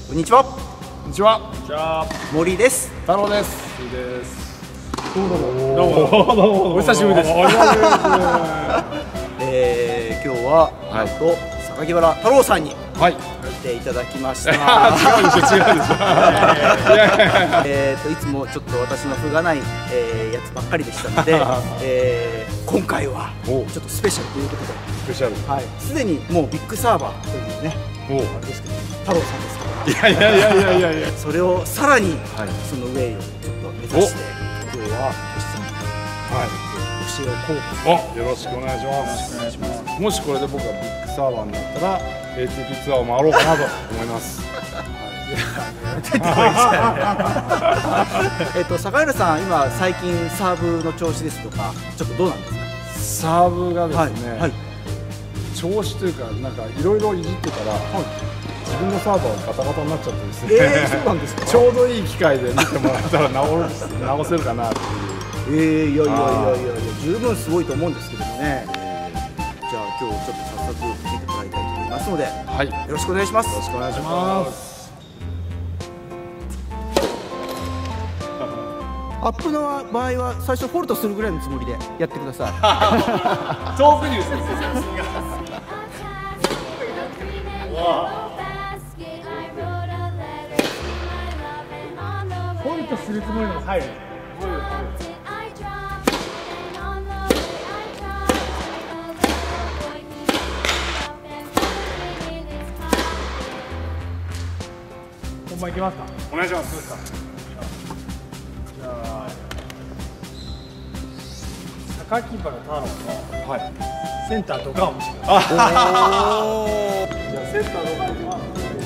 こんにちは。 こんにちは。 じゃあ森です。 太郎です。 いいです。 どうもお久しぶりです。 今日はなんと榊原太郎さんにはい。 来ていただきました。 違うでしょ。 いつもちょっと私の風がない、やつばっかりでしたので、今回はちょっとスペシャルということで、 スペシャル。 はい、すでにもうビッグサーバーというね、あれですけど、太郎さんですから。 いや。 それをさらに、 はい、 その上をちょっと目指して、今日は星さんに、教えをこう。 よろしくお願いします。もしこれで僕がビッグサーバーになったら ATP ツアーを回ろうかなと思います。 坂原さん、今最近サーブの調子ですとか、ちょっとどうなんですか。 サーブがですね、 はい、 調子というか、なんかいろいろいじってたら、自分のサーバーがガタガタになっちゃってですね。 そうなんですか。 ちょうどいい機会で見てもらったら直せるかなっていう。 いや、十分すごいと思うんですけどもね。じゃあ今日ちょっと早速見てもらいたいと思いますので、よろしくお願いします。 よろしくお願いします。 アップの場合は最初フォルトするぐらいのつもりでやってください。 遠くにですね。フォルトするつもりの入る。本番いきますか。 お願いします。 じゃあ榊原太郎のセンタードカンを見せてください。じゃあセンタードカンは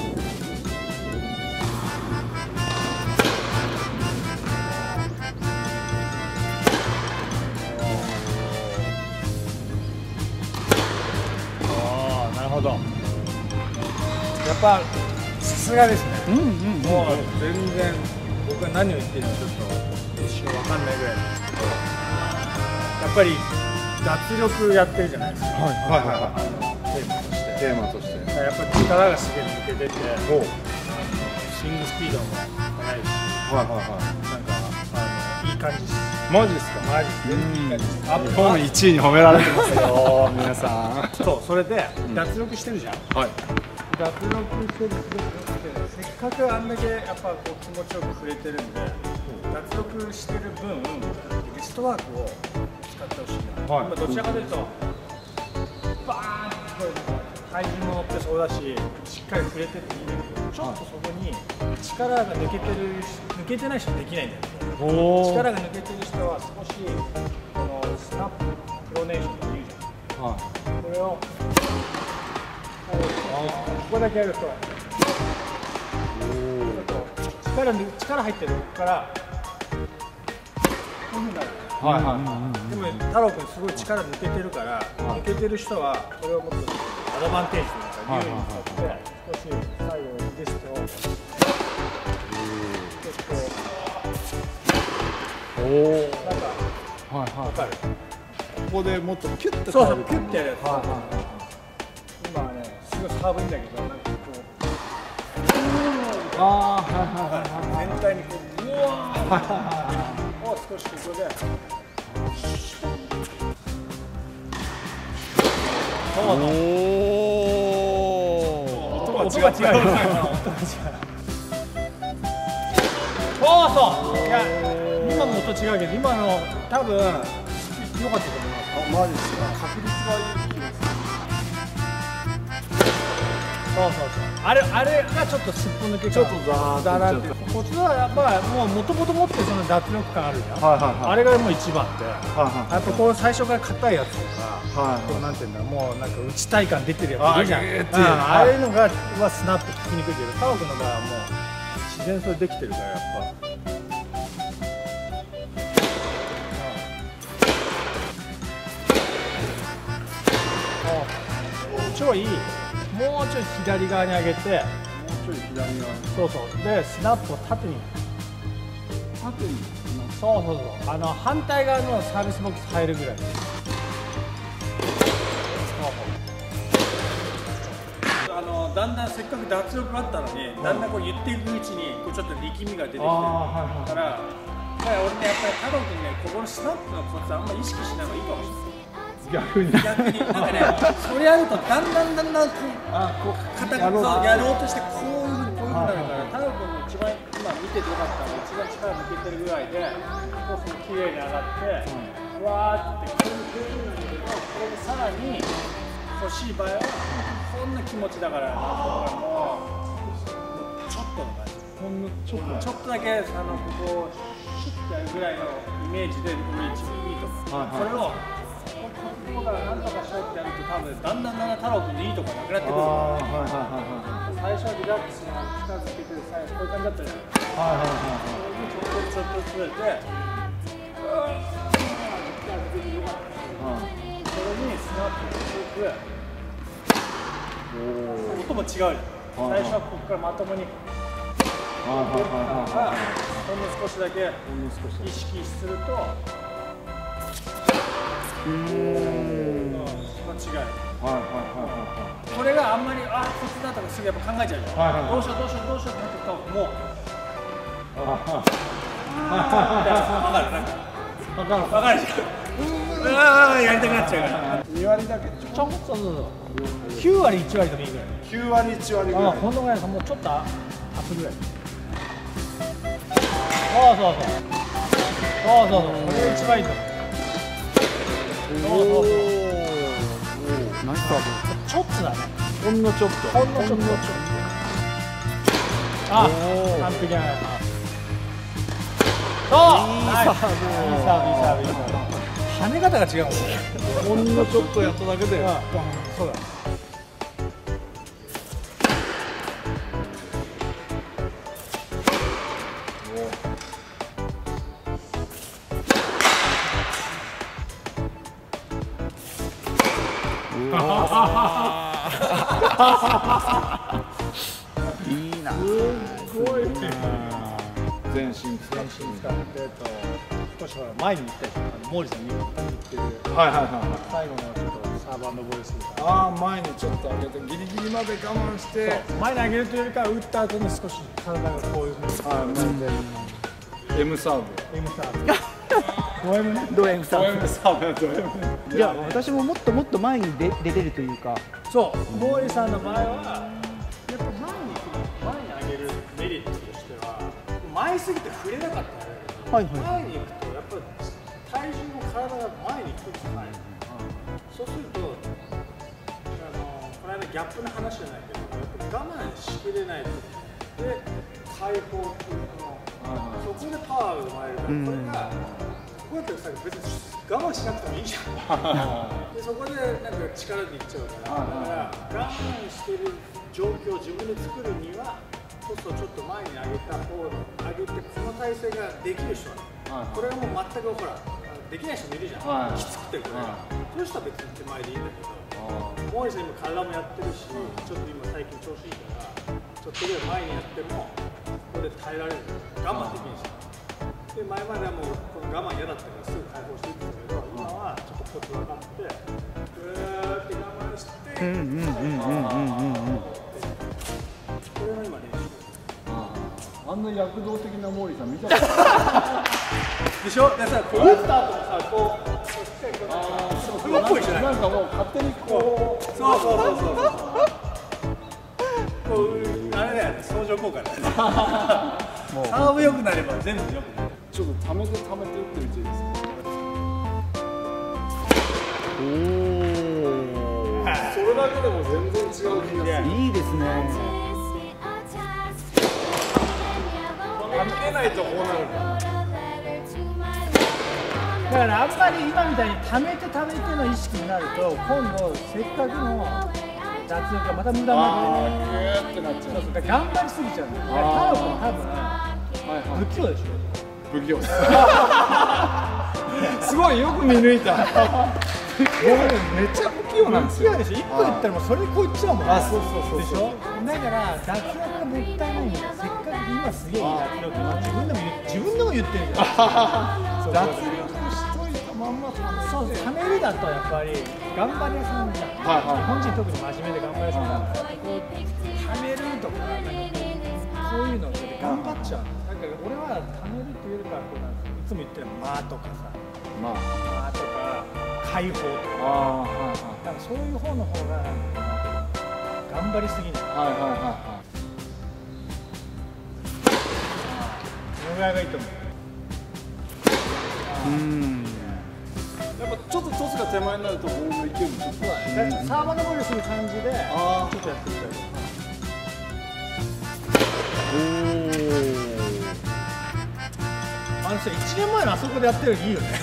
なるほど。やっぱさすがですね。もう全然僕が何を言ってるのかちょっと一瞬わかんないぐらいなんですけど、やっぱり脱力やってるじゃないですか。テーマとして。やっぱり力がすげえ抜けてて、スイングスピードも速いし、なんかいい感じです。 マジですか。 マジでいい感じです。アップ日本1位に褒められてますよ、皆さん。 そう、それで脱力してるじゃん。 はい。 脱力してるせっかくあんだけやっぱこう気持ちよく触れてるんで、脱力してる分リストワークを使ってほしいな。今どちらかというとバーンと体重も乗ってそうだし、しっかり触れてっていいんだけど、ちょっとそこに力が抜けてない人はできないんだよね。力が抜けてる人は少しこのスナッププロネーションって言うじゃん。これをここだけやると力入ってるからこういうふうになる。でも太郎君すごい力抜けてるから、抜けてる人はこれをもっとアドバンテージというか有利に使って少し最後リストをなんか分かる。 ここでもっとキュッとそうキュッてやるやつ。今はねすごいサーブいいんだけど、なんかこう全体にこううわーを少しここで音が違う。そういや今の音違うけど、今の多分良かったと思います。 マジですか。確率がいい。 あれがちょっとすっぽ抜けちょっとザーって。こっちはやっぱもう元々持ってその脱力感あるじゃん。あれがもう一番で、やっぱこう最初から硬いやつとか、こうなんていうんだ、もうなんか打ちたい感出てるやついるじゃん。ああいうのがスナップ効きにくいけど、太郎君の場合はもう自然それできてるからやっぱ。ちょいもうちょい左側に上げて、 もうちょい左側。 でスナップを縦に反対側のサービスボックス入るぐらい。 だんだんせっかく脱力があったのに、だんだんこう言っていくうちにこうちょっと力みが出てきてるから、俺ねやっぱり太郎君ね、ここのスナップのコツあんまり意識しない方がいいかもしれない。逆になんかね、それやるとだんだんこう肩がやろうとしてこういう風になるから、太郎君の一番今見ててよかったのが一番力抜けてるぐらいで、こう綺麗に上がって、わーってこういう風になるけど、これでさらに欲しい場合はこんな気持ちだから、もうちょっとの感じ、ほんのちょっとだけここをシュッてやるぐらいのイメージでこれ一番いいと思う。それをここからなんとかしようってやると、多分だんだん太郎君のいいところなくなってくる。最初はリラックスに近づけて、最後こういう感じだったじゃないですか。ちょっとずつずれて、それにスナップしていく。音も違うよ。最初はここからまともにほんの少しだけ意識すると。その違い、これがあんまりコツだとかすぐやっぱ考えちゃうじゃん。どうしようってなってきたらもう分かるじゃん。やりたくなっちゃうから2割だけちょっと9割1割でもいいぐらい。9割1割ぐらい。このぐらいもうちょっとアップぐらい。そうこれが一番いいと思う。ナイスサーブ。ちょっとだね。ほんのちょっと。完璧だね。いいサーブ。跳ね方が違うもんね。 ほんのちょっとやっただけで。 そうだ。 いいな。 すごい。 全身使って少し前に行ったりとか、毛利さんに言ってる。最後のちょっとサーブ&ボイス。 前にちょっと上げてギリギリまで我慢して。 前に上げるというよりかは打った後に少し体がこういうふうに。 M サーブ。 ド M サーブ。いや、私ももっと前に出てるというか。 そう、毛利さんの場合はやっぱ前に上げるメリットとしては、前すぎて触れなかったら、前に行くとやっぱり体重も体が前に行くんですよ。そうするとこの間ギャップの話じゃないけど、やっぱ我慢しきれないとで解放っていうの、そこでパワーが生まれるから、これがこうやってさ、別に我慢しなくてもいいじゃん。でそこでなんか力でいっちゃうから、だから我慢してる状況を自分で作るには、ちょっと前に上げた方の上げて、この体勢ができる人は、これはもう全くほらできない人もいるじゃん。きつくてこれ、そういう人は別に手前でいいんだけど、毛利さん今体もやってるし、ちょっと今最近調子いいから、ちょっとぐらい前にやってもここで耐えられる。我慢できるし。で前まではもうこの我慢嫌だったからすぐ解放していくんだけど、今はちょっとコツ分かって、ぐーって我慢して、これが今練習。 あんな躍動的な毛利さん見たことないでしょ。でさ、こう打った後もさ、こうプロっぽいじゃない。 なんかもう勝手にこう。 そうこうあれだよね、相乗効果だよね。サーブ良くなれば全部良くなる。 ちょっと溜めて打ってみていいですか。それだけでも全然違う気がする。 いいですね。 溜めないとこうなるから。 だからあんまり今みたいに溜めての意識になると、今度せっかくの脱力がまた無駄になって、 なっちゃう。 頑張りすぎちゃうんだよ。太郎君多分不器用でしょ。 不器用。すごいよく見抜いた。僕めっちゃ不器用なんですよ。 でしょ。1個言ったらもうそれでこういっちゃうもん。 そうでしょ。だから脱力がもったいないんだよ。せっかく今すげえ脱力が自分でも言ってるじゃん。脱力しといたまんま溜めるだとやっぱり頑張りやすいんじゃん。 本人特に真面目で頑張りそうなんで、こうためるとかなんかこういうので頑張っちゃう。だから俺はためるっていうよりかはこうなんかいつも言ってる間とかさ、間とか解放とか、なんかそういう方の方が頑張りすぎない。そのぐらいがいいと思う。 やっぱちょっとトスが手前になるとボールの勢いもちょっとサーバーのボールする感じでちょっとやってみたい。1年前のあそこでやってるよりいいよね。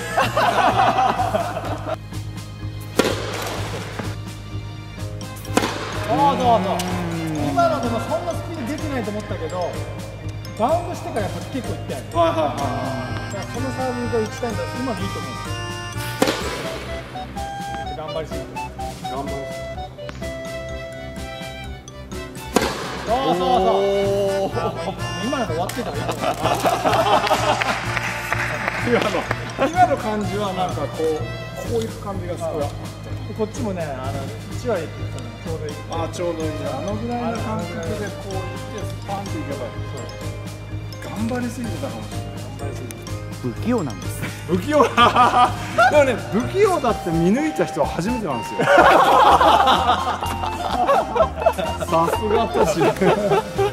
今のでもそんなスピード出てないと思ったけど、バウンドしてからやっぱ結構いってある。そのサーブが打ちたいんだ。今でいいと思うんですよ。頑張りすぎて。今ので終わってたらいいと思う。 今の感じはなんかこういう感じがすごい。 こっちもね、1割ちょうどいい。 ちょうどいい。あのぐらいの感覚でこういってスパンっていけばいい。頑張りすぎてたかもしれない。 不器用なんです。 不器用でもね、不器用だって見抜いた人は初めてなんですよ。さすがとし